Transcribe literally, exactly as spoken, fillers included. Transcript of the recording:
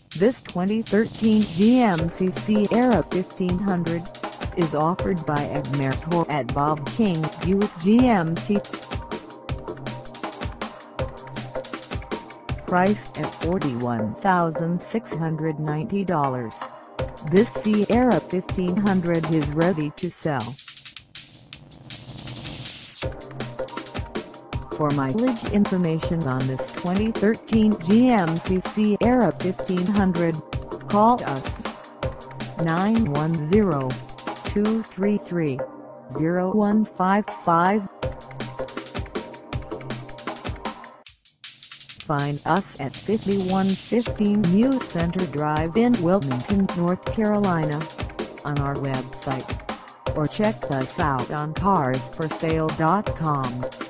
This twenty thirteen G M C Sierra fifteen hundred is offered by Meshaw at Bob King Buick G M C. Priced at forty-one thousand six hundred ninety dollars, this Sierra fifteen hundred is ready to sell. For mileage information on this twenty thirteen G M C Sierra fifteen hundred, call us nine one zero, two three three, zero one five five. Find us at fifty-one fifteen New Center Drive in Wilmington, North Carolina, on our website, or check us out on cars for sale dot com.